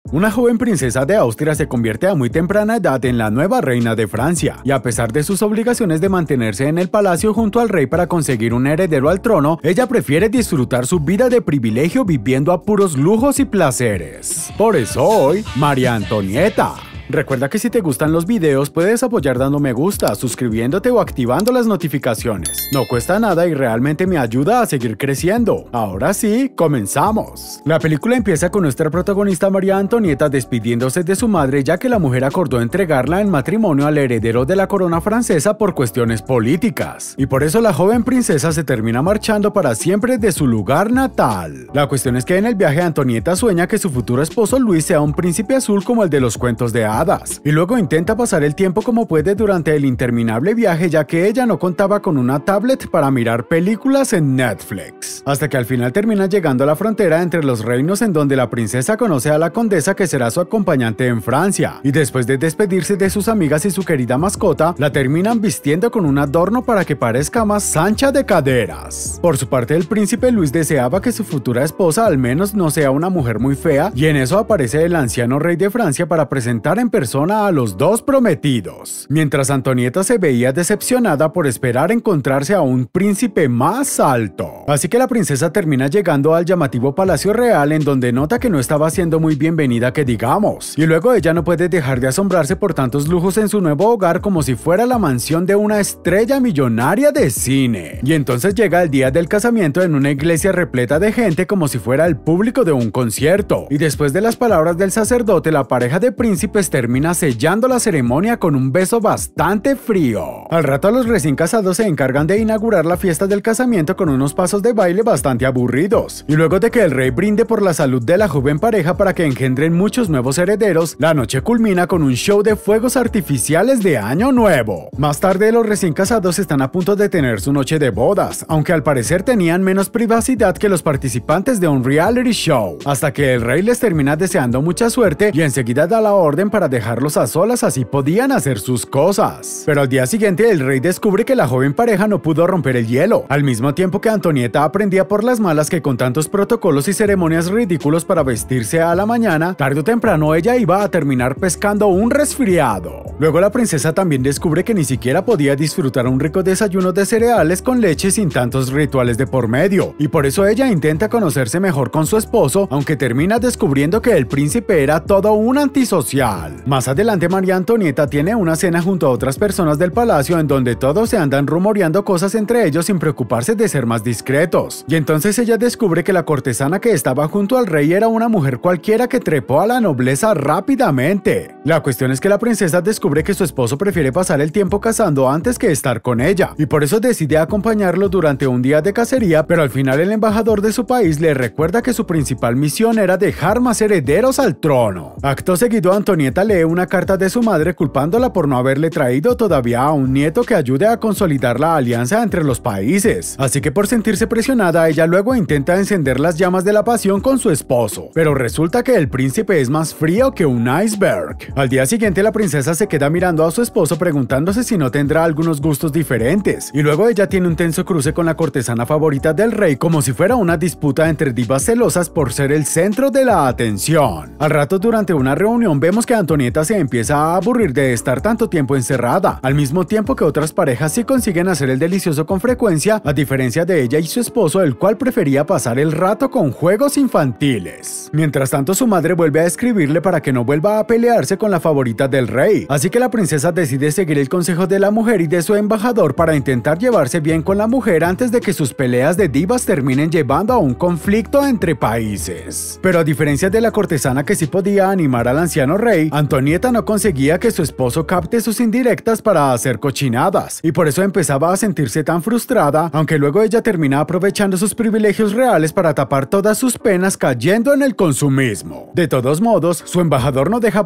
Una joven princesa de Austria se convierte a muy temprana edad en la nueva reina de Francia, y a pesar de sus obligaciones de mantenerse en el palacio junto al rey para conseguir un heredero al trono, ella prefiere disfrutar su vida de privilegio viviendo a puros lujos y placeres. Por eso hoy, María Antonieta. Recuerda que si te gustan los videos puedes apoyar dando me gusta, suscribiéndote o activando las notificaciones. No cuesta nada y realmente me ayuda a seguir creciendo. Ahora sí, comenzamos. La película empieza con nuestra protagonista María Antonieta despidiéndose de su madre, ya que la mujer acordó entregarla en matrimonio al heredero de la corona francesa por cuestiones políticas. Y por eso la joven princesa se termina marchando para siempre de su lugar natal. La cuestión es que en el viaje Antonieta sueña que su futuro esposo Luis sea un príncipe azul como el de los cuentos de hadas. Y luego intenta pasar el tiempo como puede durante el interminable viaje, ya que ella no contaba con una tablet para mirar películas en Netflix. Hasta que al final termina llegando a la frontera entre los reinos, en donde la princesa conoce a la condesa, que será su acompañante en Francia. Y después de despedirse de sus amigas y su querida mascota, la terminan vistiendo con un adorno para que parezca más ancha de caderas. Por su parte, el príncipe Luis deseaba que su futura esposa al menos no sea una mujer muy fea, y en eso aparece el anciano rey de Francia para presentar en persona a los dos prometidos, mientras Antonieta se veía decepcionada por esperar encontrarse a un príncipe más alto. Así que la princesa termina llegando al llamativo palacio real, en donde nota que no estaba siendo muy bienvenida que digamos, y luego ella no puede dejar de asombrarse por tantos lujos en su nuevo hogar, como si fuera la mansión de una estrella millonaria de cine. Y entonces llega el día del casamiento en una iglesia repleta de gente, como si fuera el público de un concierto, y después de las palabras del sacerdote, la pareja de príncipes termina sellando la ceremonia con un beso bastante frío. Al rato los recién casados se encargan de inaugurar la fiesta del casamiento con unos pasos de baile bastante aburridos, y luego de que el rey brinde por la salud de la joven pareja para que engendren muchos nuevos herederos, la noche culmina con un show de fuegos artificiales de Año Nuevo. Más tarde los recién casados están a punto de tener su noche de bodas, aunque al parecer tenían menos privacidad que los participantes de un reality show, hasta que el rey les termina deseando mucha suerte y enseguida da la orden para dejarlos a solas, así podían hacer sus cosas. Pero al día siguiente el rey descubre que la joven pareja no pudo romper el hielo, al mismo tiempo que Antonieta aprendía por las malas que con tantos protocolos y ceremonias ridículos para vestirse a la mañana, tarde o temprano ella iba a terminar pescando un resfriado. Luego la princesa también descubre que ni siquiera podía disfrutar un rico desayuno de cereales con leche sin tantos rituales de por medio, y por eso ella intenta conocerse mejor con su esposo, aunque termina descubriendo que el príncipe era todo un antisocial. Más adelante María Antonieta tiene una cena junto a otras personas del palacio, en donde todos se andan rumoreando cosas entre ellos sin preocuparse de ser más discretos, y entonces ella descubre que la cortesana que estaba junto al rey era una mujer cualquiera que trepó a la nobleza rápidamente. La cuestión es que la princesa descubre que su esposo prefiere pasar el tiempo cazando antes que estar con ella, y por eso decide acompañarlo durante un día de cacería, pero al final el embajador de su país le recuerda que su principal misión era dejar más herederos al trono. Acto seguido, Antonieta lee una carta de su madre culpándola por no haberle traído todavía a un nieto que ayude a consolidar la alianza entre los países. Así que por sentirse presionada, ella luego intenta encender las llamas de la pasión con su esposo, pero resulta que el príncipe es más frío que un iceberg. Al día siguiente la princesa se queda mirando a su esposo preguntándose si no tendrá algunos gustos diferentes, y luego ella tiene un tenso cruce con la cortesana favorita del rey, como si fuera una disputa entre divas celosas por ser el centro de la atención. Al rato, durante una reunión, vemos que Antonieta se empieza a aburrir de estar tanto tiempo encerrada, al mismo tiempo que otras parejas sí consiguen hacer el delicioso con frecuencia, a diferencia de ella y su esposo, el cual prefería pasar el rato con juegos infantiles. Mientras tanto, su madre vuelve a escribirle para que no vuelva a pelearse con la favorita del rey, así que la princesa decide seguir el consejo de la mujer y de su embajador para intentar llevarse bien con la mujer antes de que sus peleas de divas terminen llevando a un conflicto entre países. Pero a diferencia de la cortesana que sí podía animar al anciano rey, Antonieta no conseguía que su esposo capte sus indirectas para hacer cochinadas, y por eso empezaba a sentirse tan frustrada, aunque luego ella termina aprovechando sus privilegios reales para tapar todas sus penas cayendo en el consumismo. De todos modos, su embajador no dejaba de meter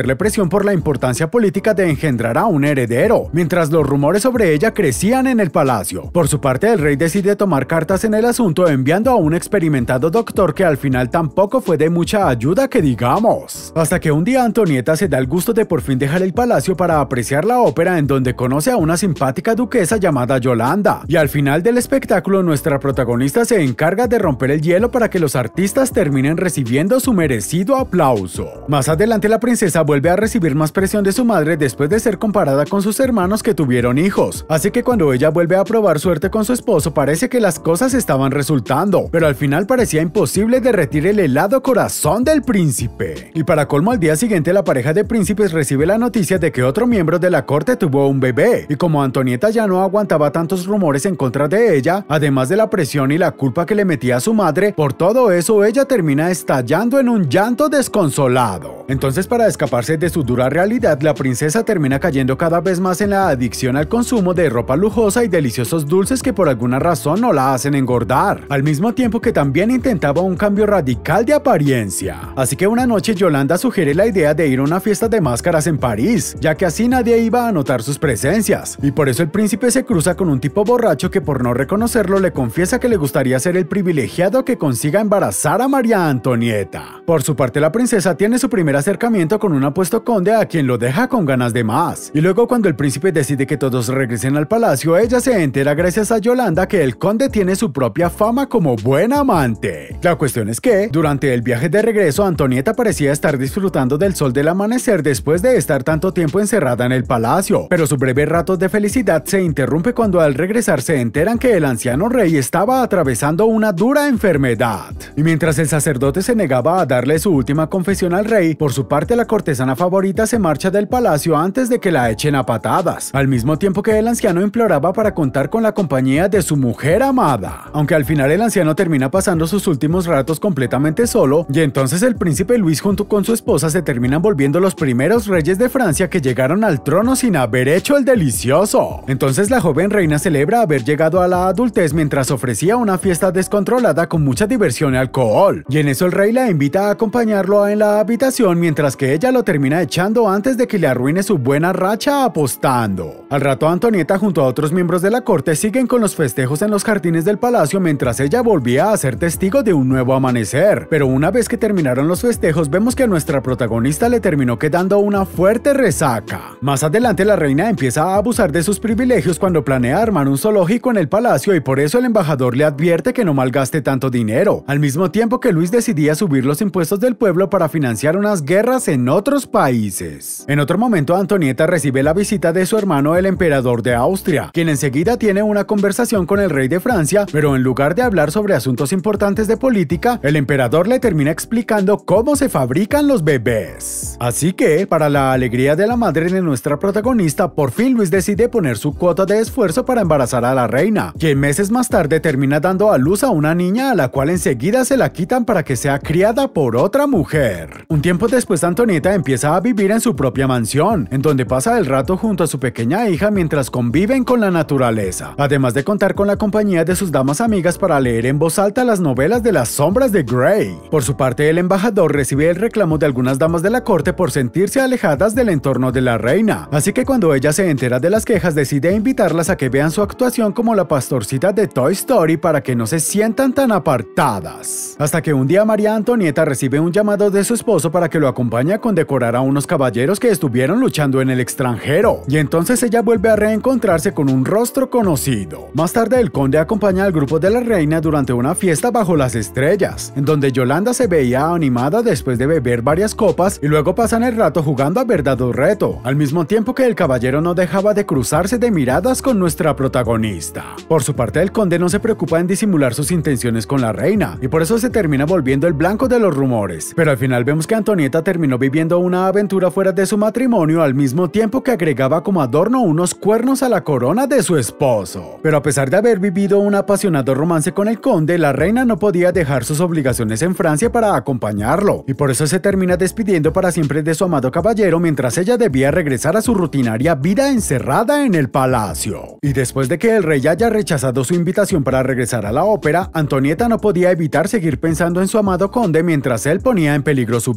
ejercerle presión por la importancia política de engendrar a un heredero, mientras los rumores sobre ella crecían en el palacio. Por su parte, el rey decide tomar cartas en el asunto, enviando a un experimentado doctor que al final tampoco fue de mucha ayuda que digamos. Hasta que un día Antonieta se da el gusto de por fin dejar el palacio para apreciar la ópera, en donde conoce a una simpática duquesa llamada Yolanda. Y al final del espectáculo, nuestra protagonista se encarga de romper el hielo para que los artistas terminen recibiendo su merecido aplauso. Más adelante, la princesa vuelve a recibir más presión de su madre después de ser comparada con sus hermanos que tuvieron hijos. Así que cuando ella vuelve a probar suerte con su esposo, parece que las cosas estaban resultando, pero al final parecía imposible derretir el helado corazón del príncipe. Y para colmo, al día siguiente la pareja de príncipes recibe la noticia de que otro miembro de la corte tuvo un bebé, y como Antonieta ya no aguantaba tantos rumores en contra de ella, además de la presión y la culpa que le metía a su madre, por todo eso ella termina estallando en un llanto desconsolado. Entonces, para escaparse de su dura realidad, la princesa termina cayendo cada vez más en la adicción al consumo de ropa lujosa y deliciosos dulces que por alguna razón no la hacen engordar, al mismo tiempo que también intentaba un cambio radical de apariencia. Así que una noche Yolanda sugiere la idea de ir a una fiesta de máscaras en París, ya que así nadie iba a notar sus presencias, y por eso el príncipe se cruza con un tipo borracho que, por no reconocerlo, le confiesa que le gustaría ser el privilegiado que consiga embarazar a María Antonieta. Por su parte, la princesa tiene su primer acercamiento con un apuesto conde a quien lo deja con ganas de más, y luego cuando el príncipe decide que todos regresen al palacio, ella se entera gracias a Yolanda que el conde tiene su propia fama como buen amante. La cuestión es que, durante el viaje de regreso, Antonieta parecía estar disfrutando del sol del amanecer después de estar tanto tiempo encerrada en el palacio, pero su breve rato de felicidad se interrumpe cuando al regresar se enteran que el anciano rey estaba atravesando una dura enfermedad. Y mientras el sacerdote se negaba a darle su última confesión al rey, por su parte la cortesana favorita se marcha del palacio antes de que la echen a patadas, al mismo tiempo que el anciano imploraba para contar con la compañía de su mujer amada. Aunque al final el anciano termina pasando sus últimos ratos completamente solo, y entonces el príncipe Luis junto con su esposa se terminan volviendo los primeros reyes de Francia que llegaron al trono sin haber hecho el delicioso. Entonces la joven reina celebra haber llegado a la adultez mientras ofrecía una fiesta descontrolada con mucha diversión y alcohol, y en eso el rey la invita a acompañarlo en la habitación mientras que ella lo termina echando antes de que le arruine su buena racha apostando. Al rato, Antonieta junto a otros miembros de la corte siguen con los festejos en los jardines del palacio mientras ella volvía a ser testigo de un nuevo amanecer, pero una vez que terminaron los festejos vemos que a nuestra protagonista le terminó quedando una fuerte resaca. Más adelante la reina empieza a abusar de sus privilegios cuando planea armar un zoológico en el palacio, y por eso el embajador le advierte que no malgaste tanto dinero, al mismo tiempo que Luis decidía subir los impuestos del pueblo para financiar unas guerras en otros países. En otro momento, Antonieta recibe la visita de su hermano el emperador de Austria, quien enseguida tiene una conversación con el rey de Francia, pero en lugar de hablar sobre asuntos importantes de política, el emperador le termina explicando cómo se fabrican los bebés. Así que, para la alegría de la madre de nuestra protagonista, por fin Luis decide poner su cuota de esfuerzo para embarazar a la reina, quien meses más tarde termina dando a luz a una niña a la cual enseguida se la quitan para que sea criada por otra mujer. Un tiempo después, Antonieta empieza a vivir en su propia mansión, en donde pasa el rato junto a su pequeña hija mientras conviven con la naturaleza, además de contar con la compañía de sus damas amigas para leer en voz alta las novelas de las sombras de Grey. Por su parte, el embajador recibe el reclamo de algunas damas de la corte por sentirse alejadas del entorno de la reina, así que cuando ella se entera de las quejas decide invitarlas a que vean su actuación como la pastorcita de Toy Story para que no se sientan tan apartadas. Hasta que un día María Antonieta recibe un llamado de su esposo para que lo acompañe a condecorar a unos caballeros que estuvieron luchando en el extranjero, y entonces ella vuelve a reencontrarse con un rostro conocido. Más tarde, el conde acompaña al grupo de la reina durante una fiesta bajo las estrellas, en donde Yolanda se veía animada después de beber varias copas, y luego pasan el rato jugando a verdad o reto, al mismo tiempo que el caballero no dejaba de cruzarse de miradas con nuestra protagonista. Por su parte, el conde no se preocupa en disimular sus intenciones con la reina, y por eso se termina volviendo el blanco de los rumores, pero al final vemos que Antonieta terminó viviendo una aventura fuera de su matrimonio, al mismo tiempo que agregaba como adorno unos cuernos a la corona de su esposo. Pero a pesar de haber vivido un apasionado romance con el conde, la reina no podía dejar sus obligaciones en Francia para acompañarlo, y por eso se termina despidiendo para siempre de su amado caballero mientras ella debía regresar a su rutinaria vida encerrada en el palacio. Y después de que el rey haya rechazado su invitación para regresar a la ópera, Antonieta no podía evitar seguir pensando en su amado conde mientras él ponía en peligro su vida,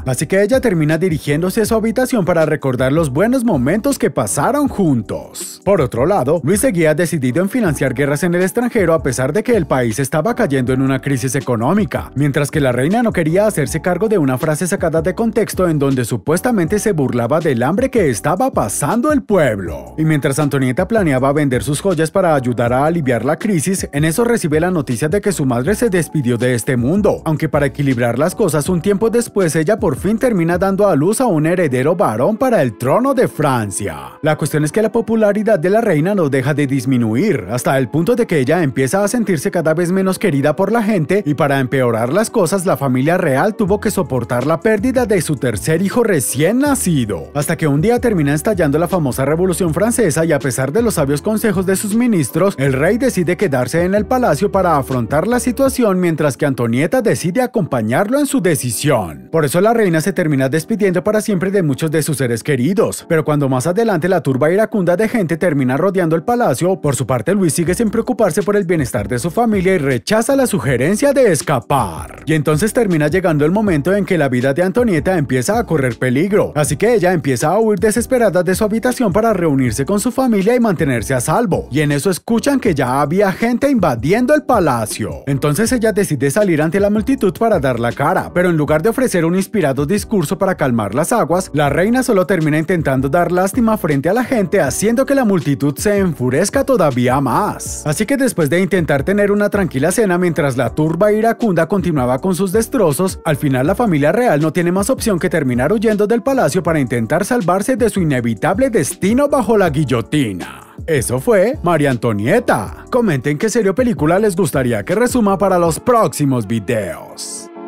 así que ella termina dirigiéndose a su habitación para recordar los buenos momentos que pasaron juntos. Por otro lado, Luis seguía decidido en financiar guerras en el extranjero a pesar de que el país estaba cayendo en una crisis económica, mientras que la reina no quería hacerse cargo de una frase sacada de contexto en donde supuestamente se burlaba del hambre que estaba pasando el pueblo. Y mientras Antonieta planeaba vender sus joyas para ayudar a aliviar la crisis, en eso recibe la noticia de que su madre se despidió de este mundo, aunque para equilibrar las cosas un tiempo después ella por fin termina dando a luz a un heredero varón para el trono de Francia. La cuestión es que la popularidad de la reina no deja de disminuir, hasta el punto de que ella empieza a sentirse cada vez menos querida por la gente, y para empeorar las cosas la familia real tuvo que soportar la pérdida de su tercer hijo recién nacido, hasta que un día termina estallando la famosa Revolución Francesa y a pesar de los sabios consejos de sus ministros, el rey decide quedarse en el palacio para afrontar la situación mientras que Antonieta decide acompañarlo en su decisión. Por eso la reina se termina despidiendo para siempre de muchos de sus seres queridos, pero cuando más adelante la turba iracunda de gente termina rodeando el palacio, por su parte Luis sigue sin preocuparse por el bienestar de su familia y rechaza la sugerencia de escapar. Y entonces termina llegando el momento en que la vida de Antonieta empieza a correr peligro, así que ella empieza a huir desesperada de su habitación para reunirse con su familia y mantenerse a salvo, y en eso escuchan que ya había gente invadiendo el palacio. Entonces ella decide salir ante la multitud para dar la cara, pero en lugar de ofrecer un inspirado discurso para calmar las aguas, la reina solo termina intentando dar lástima frente a la gente, haciendo que la multitud se enfurezca todavía más. Así que después de intentar tener una tranquila cena mientras la turba iracunda continuaba con sus destrozos, al final la familia real no tiene más opción que terminar huyendo del palacio para intentar salvarse de su inevitable destino bajo la guillotina. Eso fue María Antonieta. Comenten qué serie o película les gustaría que resuma para los próximos videos.